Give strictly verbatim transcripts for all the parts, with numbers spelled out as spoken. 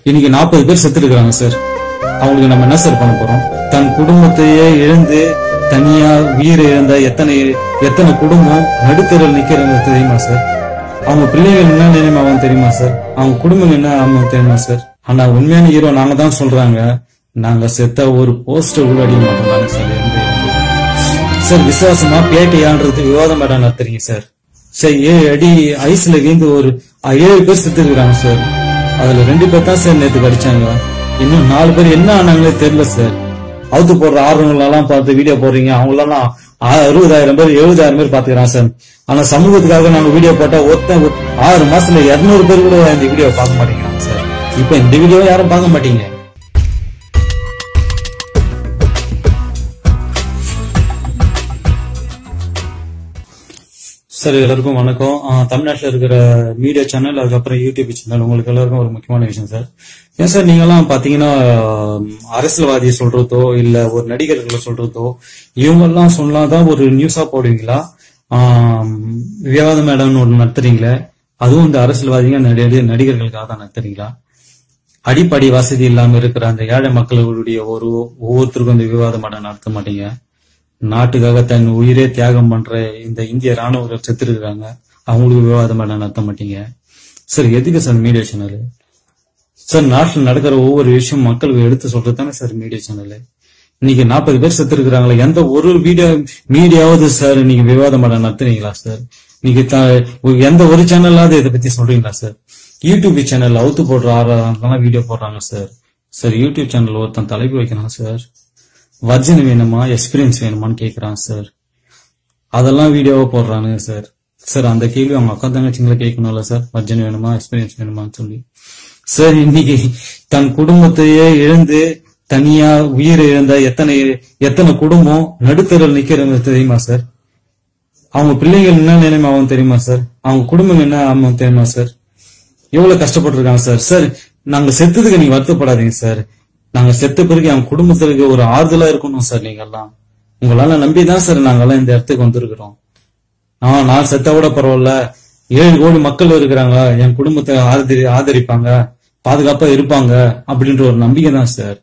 இன்னைக்கு நாற்பது பேர் செத்து இருக்காங்க சார். அவங்களுக்கு நம்ம என்ன சார் பண்ண போறோம்? தன் குடும்பத்தையே இழந்து தனியா உயிர் இழந்த எத்தனை எத்தனை குடும்பம் நடுத்தரில் நிக்கிறாங்க தெரியுமா சார்? அவங்க பிள்ளைகள் என்ன நினைமாவும் தெரியுமா சார்? அவங்க குடும்பம் என்ன ஆகும் தெரியுமா சார்? ஆனா உண்மையான ஹீரோ நாங்க தான் சொல்றாங்க. நாங்க செத்த ஒரு போஸ்டர் கூட அடிக்க மாட்டோம் சார். சார் விசுவாசமா பேட்டையான்றது விவாதம் இடம் நடத்துறீங்க சார். சார் ஏழு அடி ஐஸ்ல வீந்து ஒரு ஏழு பேர் செத்து இருக்கிறாங்க சார். அதுல ரெண்டு பேர் தான் சார் நேற்று கடிச்சாங்க. இன்னும் நாலு பேர் என்ன ஆனாங்களே தெரியல சார். அவுத்து போடுற ஆர்வங்களெல்லாம் பார்த்து வீடியோ போடுறீங்க. அவங்களெல்லாம் அறுபதாயிரம் பேர் எழுபதாயிரம் பேர் பாத்துக்கிறாங்க சார். ஆனா சமூகத்துக்காக நாங்க வீடியோ போட்டா ஒருத்த ஆறு மாசத்துல இருநூறு பேர் கூட இந்த வீடியோ பார்க்க மாட்டேங்கிறாங்க சார். இப்ப இந்த வீடியோ யாரும் பார்க்க மாட்டீங்க. சார் எல்லாருக்கும் வணக்கம். தமிழ்நாட்டில் இருக்கிற மீடியா சேனல், அதுக்கப்புறம் யூடியூப் சேனல், உங்களுக்கு எல்லாருக்கும் ஒரு முக்கியமான விஷயம் சார். ஏன் சார் நீங்க எல்லாம் பாத்தீங்கன்னா அரசியல்வாதியை சொல்றதோ இல்ல ஒரு நடிகர்களை சொல்றதோ இவங்க எல்லாம் சொன்னாதான் ஒரு நியூஸா போடுவீங்களா? ஆஹ் விவாதம் மேடம் ஒன்று நடத்துறீங்களே, அதுவும் இந்த அரசியல்வாதிங்க நடிகர்களுக்காக தான் நடத்துறீங்களா? அடிப்படை வசதி இல்லாம இருக்கிற அந்த ஏழை மக்களுடைய ஒரு ஒவ்வொருத்தருக்கும் இந்த விவாத மேடம் நடத்த மாட்டீங்க. நாட்டுக்காக தன் உயிரே தியாகம் பண்ற இந்த இந்திய ராணுவ செத்து இருக்காங்க, அவங்களுக்கு விவாதம் மேடம் நடத்த மாட்டீங்க சார். எதுக்கு சார் மீடியா சேனல் சார்? நாட்டில் நடக்கிற ஒவ்வொரு விஷயம் மக்களுக்கு எடுத்து சொல்றது தானே சார் மீடியா சேனல். இன்னைக்கு நாற்பது பேர் செத்து இருக்கிறாங்களே, எந்த ஒரு வீடியோ மீடியாவது சார் நீங்க விவாதம் மேடம் நடத்துறீங்களா சார்? நீங்க எந்த ஒரு சேனல்லாவது இதை பத்தி சொல்றீங்களா சார்? யூடியூப் சேனல் அவுத்து போடுற ஆறாம் வீடியோ போடுறாங்க சார். சார் யூடியூப் சேனல் ஒருத்தன் தலைப்பு வைக்கிறான் சார். வர்ஜன் வேணுமா எக்ஸ்பீரியன்ஸ் வேணுமான்னு கேக்குறான் சார். அதெல்லாம் வீடியோவா போடுறானுங்க சார். சார் அந்த கேள்வி அவங்க அக்கா தங்கச்சிங்களை கேட்கணும்ல சார், வர்ஜன் வேணுமா எக்ஸ்பீரியன்ஸ் வேணுமான்னு சொல்லி. சார் இன்னைக்கு தன் குடும்பத்தையே இழந்து தனியா உயிர் இழந்த எத்தனை எத்தனை குடும்பம் நடுத்தரில் நிக்கிறது தெரியுமா சார்? அவங்க பிள்ளைகள் என்ன நினைமாவும் தெரியுமா சார்? அவங்க குடும்பம் என்ன ஆகும் தெரியுமா சார்? எவ்வளவு கஷ்டப்பட்டு இருக்காங்க சார். சார் நாங்க செத்ததுக்கு நீங்க வருத்தப்படாதீங்க சார். நாங்க செத்த பிறகு அவங்க குடும்பத்திற்கு ஒரு ஆறுதலா இருக்கணும் சார். நீங்க எல்லாம் உங்களால நம்பிதான் சார் நாங்கெல்லாம் இந்த இடத்துக்கு வந்திருக்கிறோம். ஆஹ் நான் செத்த விட பரவாயில்ல, ஏழு கோடி மக்கள் இருக்கிறாங்க, என் குடும்பத்தை ஆதரி ஆதரிப்பாங்க பாதுகாப்பா இருப்பாங்க அப்படின்ற ஒரு நம்பிக்கை தான் சார்.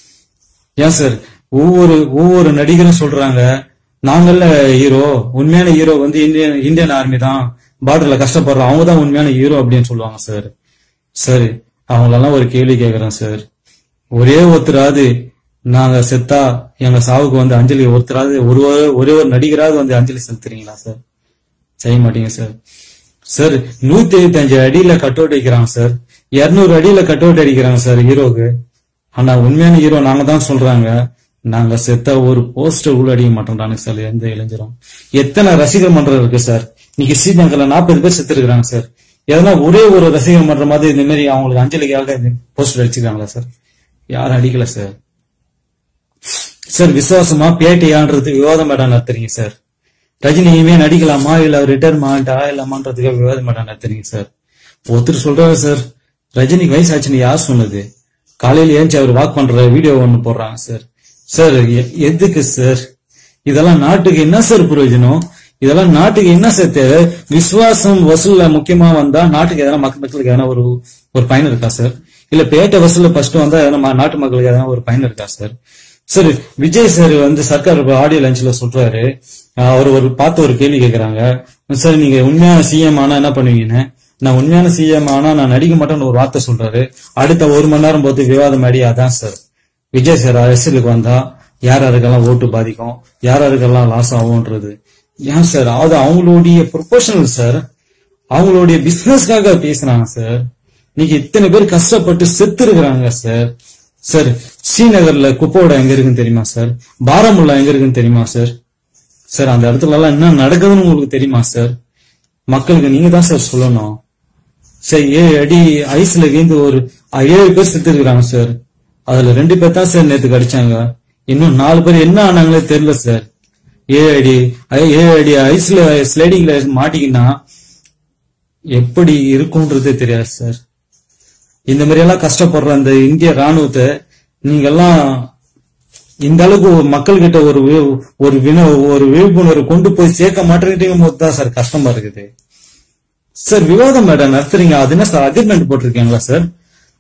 ஏன் சார் ஒவ்வொரு ஒவ்வொரு நடிகரும் சொல்றாங்க நாங்கள்ல ஹீரோ, உண்மையான ஹீரோ வந்து இந்தியன் இந்தியன் ஆர்மி தான், பார்டர்ல கஷ்டப்படுறோம், அவங்க தான் உண்மையான ஹீரோ அப்படின்னு சொல்லுவாங்க சார். சரி அவங்களெல்லாம் ஒரு கேள்வி கேட்கறேன் சார். ஒரே ஒருத்தராது நாங்க செத்தா எங்க சாவுக்கு வந்து அஞ்சலி ஒருத்தராது ஒரு ஒரே ஒரு நடிகராது வந்து அஞ்சலி செலுத்துறீங்களா சார்? செய்ய மாட்டீங்க சார். சார் நூத்தி எழுபத்தி அஞ்சு அடியில கட் அவுட் அடிக்கிறாங்க சார், இருநூறு அடியில கட் அவுட் அடிக்கிறாங்க சார் ஹீரோக்கு. ஆனா உண்மையான ஹீரோ நாங்க தான் சொல்றாங்க. நாங்க செத்த ஒரு போஸ்டர் கூட அடிக்க மாட்டோம் சார். எந்த இளைஞரும் எத்தனை ரசிகர் மன்றம் இருக்கு சார். இன்னைக்கு ஸ்ரீலங்கால நாற்பது பேர் செத்து இருக்கிறாங்க சார். எதனா ஒரே ஒரு ரசிகர் மன்ற மாதிரி இந்த மாதிரி அவங்களுக்கு அஞ்சலிக்காக போஸ்டர் அடிச்சிருக்காங்களா சார்? யாரும் அடிக்கல சார். சார் விசுவாசமா பேட்டையான்றது விவாதம் மேடம் நடத்துறீங்க சார். ரஜினி இனிமே நடிக்கலாமா இல்ல ரிட்டர்ன் ஆகிட்டா இல்லாமான்றதுக்காக விவாதம் மேடம் நடத்துறீங்க சார். ஒருத்தர் சொல்றாரு சார் ரஜினிக்கு வயசு ஆச்சுன்னு யார் சொன்னது? காலையில ஏஞ்சி அவர் வாக் பண்ற வீடியோ ஒண்ணு போடுறாங்க சார். சார் எதுக்கு சார் இதெல்லாம்? நாட்டுக்கு என்ன சார் பிரயோஜனம்? இதெல்லாம் நாட்டுக்கு என்ன சார் தேவை? விசுவாசம் வசூல்ல முக்கியமா வந்தா நாட்டுக்கு எதனா மக்களுக்கு எதனா ஒரு ஒரு பயன் இருக்கா சார்? இல்ல பேட்டை வசூல்ல ஃபர்ஸ்ட் வந்தா எதனா நாட்டு மக்களுக்கு எதனா ஒரு பயன் இருக்கா சார்? சார் விஜய் சார் வந்து சர்க்கார் ஆடியோ லஞ்ச்ல சொல்றாரு, அவர் ஒரு பார்த்து ஒரு கேள்வி கேட்கறாங்க, சார் நீங்க உண்மையான சிஎம் ஆனா என்ன பண்ணுவீங்கன்னு. நான் உண்மையான சிஎம் ஆனா நான் நடிக்க மாட்டேன்னு ஒரு வார்த்தை சொல்றாரு. அடுத்த ஒரு மணி நேரம் போது விவாதம் அடி. அதான் சார் விஜய் சார் அரசியலுக்கு வந்தா யார் யாருக்கெல்லாம் ஓட்டு பாதிக்கும், யார் யாருக்கெல்லாம் லாஸ் ஆகும்ன்றது. ஏன் சார் அது அவங்களுடைய ப்ரொபோஷனல் சார், அவங்களுடைய பிசினஸ்க்காக பேசுறாங்க சார். நீங்க இத்தனை பேர் கஷ்டப்பட்டு செத்து இருக்கிறாங்க சார். சார் ஸ்ரீநகர்ல குப்போட எங்க இருக்குன்னு தெரியுமா சார்? பாராமுல்லா எங்க இருக்குன்னு தெரியுமா சார்? சார் அந்த இடத்துல எல்லாம் என்ன நடக்குதுன்னு உங்களுக்கு தெரியுமா சார்? மக்களுக்கு நீங்க தான் சார் சொல்லணும். சார் ஏழு அடி ஐஸ்ல வீந்து ஒரு ஏழு பேர் செத்து இருக்கிறாங்க சார். அதுல ரெண்டு பேர் தான் சார் நேற்று கடிச்சாங்க. இன்னும் நாலு பேர் என்ன ஆனாங்களே தெரியல சார். ஏழு அடி ஏழு அடி ஐஸ்ல ஸ்லைடிங்ல மாட்டிக்கினா எப்படி இருக்கும்ன்றதே தெரியாது சார். இந்த மாதிரி எல்லாம் கஷ்டப்படுற அந்த இந்திய ராணுவத்தை நீங்க எல்லாம் இந்த அளவுக்கு மக்கள் கிட்ட ஒரு ஒரு ஒரு விழிப்புணர்வு கொண்டு போய் சேர்க்க மாட்டேங்கும் போது தான் சார் கஷ்டமா இருக்குது சார். விவாதம் மேடம் நடத்துறீங்க, அது என்ன சார் அக்ரிமெண்ட் போட்டிருக்கீங்களா சார்?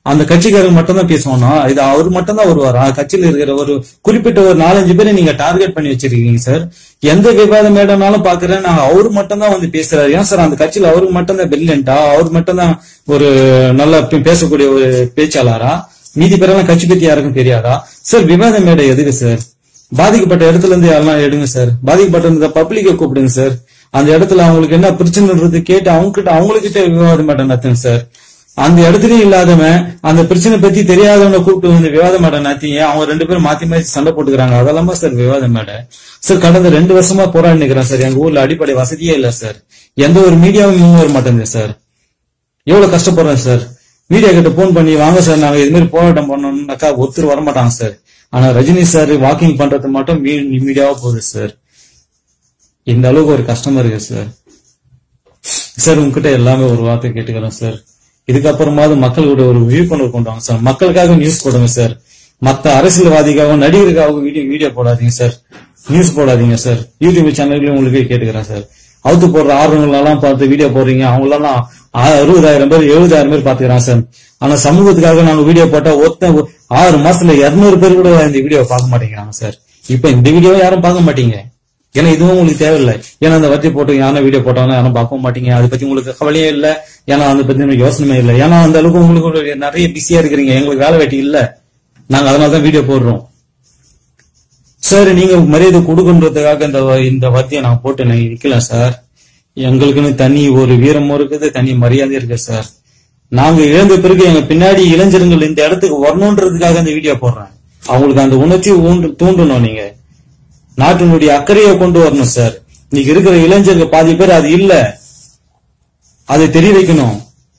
அந்த கட்சிக்காரங்க மட்டும் தான் பேசுவானா? இது அவர் மட்டும் தான் வருவாரா? கட்சியில இருக்கிற ஒரு குறிப்பிட்ட ஒரு நாலஞ்சு பேரை நீங்க டார்கெட் பண்ணி வச்சிருக்கீங்க சார். எந்த விவாத மேடம்னாலும் பாக்குறேன், நான் அவரு மட்டும் தான் வந்து பேசுறாரு. ஏன் சார் அந்த கட்சியில அவருக்கு மட்டும் தான் பிரில்லியண்டா? அவரு மட்டும் தான் ஒரு நல்லா பேசக்கூடிய ஒரு பேச்சாளரா? மீதி பேரெல்லாம் கட்சி பத்தி யாருக்கும் தெரியாதா சார்? விவாத மேடை எதுக்கு சார்? பாதிக்கப்பட்ட இடத்துல இருந்து யாரெல்லாம் எடுங்க சார். பாதிக்கப்பட்ட பப்ளிக்கை கூப்பிடுங்க சார். அந்த இடத்துல அவங்களுக்கு என்ன பிரச்சனைன்றது கேட்டு அவங்க கிட்ட அவங்ககிட்ட விவாதம் மேடம் நடத்துங்க சார். அந்த இடத்துலயும் இல்லாதவன் அந்த பிரச்சனை பத்தி தெரியாதவனை கூப்பிட்டு வந்து விவாத மேடம் நடத்திங்க. அவங்க ரெண்டு பேரும் மாத்தி மாத்தி சண்டை போட்டுக்கிறாங்க. அதெல்லாமா சார் விவாத மேடை சார்? கடந்த ரெண்டு வருஷமா போராடி நிக்கிறேன் சார். எங்க ஊர்ல அடிப்படை வசதியே இல்ல சார். எந்த ஒரு மீடியாவும் முன் வர மாட்டேங்குது சார். எவ்வளவு கஷ்டப்படுறேன் சார். மீடியா கிட்ட போன் பண்ணி வாங்க சார் நாங்க இது மாதிரி போராட்டம் பண்ணணும்னாக்கா ஒருத்தர் வரமாட்டாங்க சார். ஆனா ரஜினி சார் வாக்கிங் பண்றது மட்டும் மீடியாவா போகுது சார். இந்த அளவுக்கு ஒரு கஷ்டமா இருக்கு சார். சார் உங்ககிட்ட எல்லாமே ஒரு வார்த்தை கேட்டுக்கிறேன் சார். இதுக்கப்புறமாவது மக்களோட ஒரு விழிப்புணர்வு கொண்டு வாங்க சார். மக்களுக்காக நியூஸ் போடுங்க சார். மத்த அரசியல்வாதிக்காகவும் நடிகருக்காகவும் வீடியோ வீடியோ போடாதீங்க சார். நியூஸ் போடாதீங்க சார். யூடியூப் சேனல்லையும் உங்களுக்கு கேட்டுக்கிறேன் சார். அவுத்து போடுற ஆர்வங்களெல்லாம் பார்த்து வீடியோ போடுறீங்க. அவங்களெல்லாம் அறுபதாயிரம் பேர் எழுபதாயிரம் பேர் பாத்துக்கிறான் சார். ஆனா சமூகத்துக்காக நாங்க வீடியோ போட்டா ஒருத்த ஆறு மாசத்துல இருநூறு பேர் கூட இந்த வீடியோ பார்க்க மாட்டேங்கிறாங்க சார். இப்ப இந்த வீடியோவை யாரும் பார்க்க மாட்டீங்க. ஏன்னா இதுவும் உங்களுக்கு தேவையில்லை. ஏன்னா அந்த வட்டி போட்டு யாரும் வீடியோ போட்டாலும் யாரும் பார்க்க மாட்டீங்க. அதை பத்தி உங்களுக்கு கவலையே இல்லை. ஏன்னா அதை பத்தி யோசனையே இல்லை. ஏன்னா அந்த அளவுக்கு உங்களுக்கு நிறைய பிஸியா இருக்கிறீங்க. எங்களுக்கு வேலை வெட்டி இல்ல. நாங்க அதனாலதான் வீடியோ போடுறோம் சார். நீங்க மரியாதை கொடுக்குன்றதுக்காக இந்த இந்த வார்த்தையை நான் போட்டு நான் நிக்கல சார். எங்களுக்குன்னு தனி ஒரு வீரமும் இருக்குது, தனி மரியாதை இருக்கு சார். நாங்க இழந்த பிறகு எங்க பின்னாடி இளைஞர்கள் இந்த இடத்துக்கு வரணுன்றதுக்காக இந்த வீடியோ போடுறேன். அவங்களுக்கு அந்த உணர்ச்சி தூண்டணும். நீங்க நாட்டினுடைய அக்கறையை கொண்டு வரணும் சார். இன்னைக்கு இருக்கிற இளைஞர்கள் பாதி பேர் அது இல்ல, அதை தெரிய வைக்கணும்.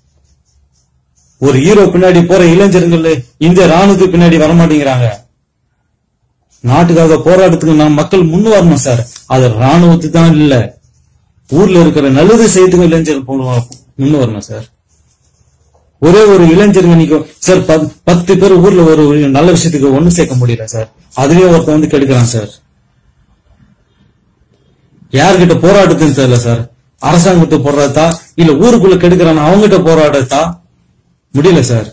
ஒரு ஹீரோ பின்னாடி போற இளைஞர்கள் இந்த ராணுவத்துக்கு பின்னாடி வரமாட்டேங்கிறாங்க. நாட்டுக்காக போராட்டத்துக்கு நாம் மக்கள் முன் வரணும் சார். அது ராணுவத்துக்கு தான் இல்ல, ஊர்ல இருக்கிற நல்லது செய்யறதுக்கு இளைஞர்கள் முன் வரணும் சார். ஒரே ஒரு இளைஞருங்க நிக்கும் சார். பத்து பேர் ஊர்ல ஒரு நல்ல விஷயத்துக்கு ஒண்ணு சேர்க்க முடியல சார். அதுலயே ஒருத்தன் வந்து கெடுக்கிறான் சார். யார்கிட்ட போராட்டத்துன்னு தெரியல சார். அரசாங்கத்தை போராட்டத்தா இல்ல ஊருக்குள்ள கெடுக்கிறான் அவங்ககிட்ட போராட்டத்தா முடியல சார்.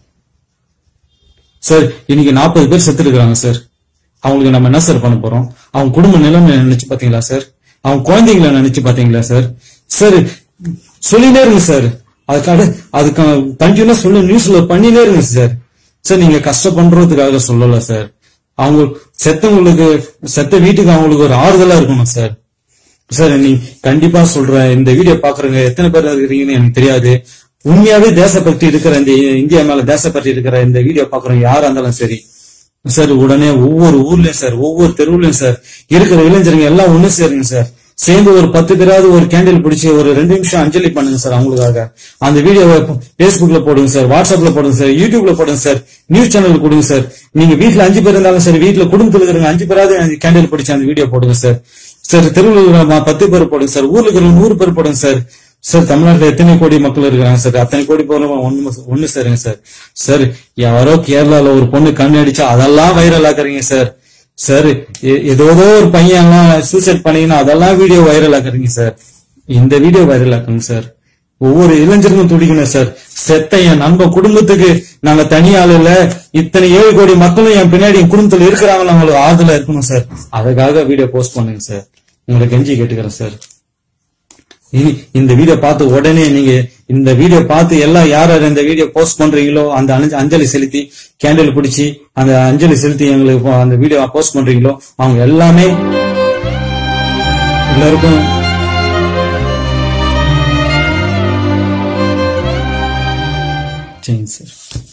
சார் இன்னைக்கு நாற்பது பேர் செத்து இருக்காங்க சார். அவங்களுக்கு நம்ம என்ன சார் பண்ண போறோம்? அவங்க குடும்ப நிலைமை நினைச்சு பாத்தீங்களா சார்? அவங்க குழந்தைங்களை நினைச்சு பாத்தீங்களா சார்? சார் சொல்லினே இருங்க சார். அதுக்காக அதுக்கு கண்டினியூ சொல்லி நியூஸ்ல பண்ணினே இருங்க சார். சார் நீங்க கஷ்டம் பண்றதுக்காக சொல்லல சார். அவங்க செத்தவங்களுக்கு செத்த வீட்டுக்கு அவங்களுக்கு ஒரு ஆறுதலா இருக்கணும் சார். சார் நீ கண்டிப்பா சொல்றேன், இந்த வீடியோ பாக்குறவங்க எத்தனை பேர் இருக்கிறீங்கன்னு எனக்கு தெரியாது. உண்மையாவே தேசப்பற்றி இருக்கிற இந்த இந்தியா மேல தேசப்பற்றி இருக்கிற இந்த வீடியோ பாக்குறவங்க யாரா இருந்தாலும் சரி சார், உடனே ஒவ்வொரு ஊர்லயும் சார், ஒவ்வொரு தெருவுலயும் சார் இருக்கிற இளைஞருங்க எல்லாம் ஒண்ணு சேருங்க சார். சேர்ந்து ஒரு பத்து பேராவது ஒரு கேண்டில் பிடிச்சி ஒரு ரெண்டு நிமிஷம் அஞ்சலி பண்ணுங்க சார் அவங்களுக்காக. அந்த வீடியோவை பேஸ்புக்ல போடுங்க சார், வாட்ஸ்அப்ல போடுங்க சார், யூடியூப்ல போடுங்க சார், நியூஸ் சேனல் கொடுங்க சார். நீங்க வீட்டுல அஞ்சு பேர் இருந்தாலும் சரி, வீட்டுல குடும்பத்துல இருக்கிறவங்க அஞ்சு பேராவது கேண்டில் பிடிச்சி அந்த வீடியோ போடுங்க சார். சார் தெருவில் பத்து பேர் போடுங்க சார், ஊர்ல இருக்கிற நூறு பேர் போடுங்க சார். சார் தமிழ்நாட்டுல எத்தனை கோடி மக்கள் இருக்கிறாங்க சார், அத்தனை கோடி போற ஒண்ணு ஒண்ணு சாருங்க சார். சார் யாரோ கேரளால ஒரு பொண்ணு கண்ணு அடிச்சா அதெல்லாம் வைரல் ஆக்குறீங்க சார். சார் ஏதோ ஒரு பையன் எல்லாம் சூசைட் பண்ணீங்கன்னா அதெல்லாம் வீடியோ வைரல் ஆக்குறீங்க சார். இந்த வீடியோ வைரல் ஆக்குங்க சார். ஒவ்வொரு இளைஞருக்கும் துடிக்கணும் சார். செத்த என் நண்பன் குடும்பத்துக்கு நாங்க தனியாள் இல்ல, இத்தனை ஏழு கோடி மக்களும் என் பின்னாடி என் குடும்பத்துல இருக்கிறாங்க, அவங்களுக்கு ஆறுதலா இருக்கணும் சார். அதுக்காக வீடியோ போஸ்ட் பண்ணுங்க சார். உங்களுக்கு கெஞ்சி கேட்டுக்கிறேன் சார். இனி இந்த வீடியோ பார்த்து உடனே நீங்க இந்த வீடியோ பார்த்து எல்லாம் யார் யார் இந்த வீடியோ போஸ்ட் பண்றீங்களோ அந்த அஞ்சலி செலுத்தி கேண்டில் பிடிச்சி அந்த அஞ்சலி செலுத்தி எங்களுக்கு அந்த வீடியோ போஸ்ட் பண்றீங்களோ அவங்க எல்லாமே எல்லாருக்கும் சரிங்க சார்.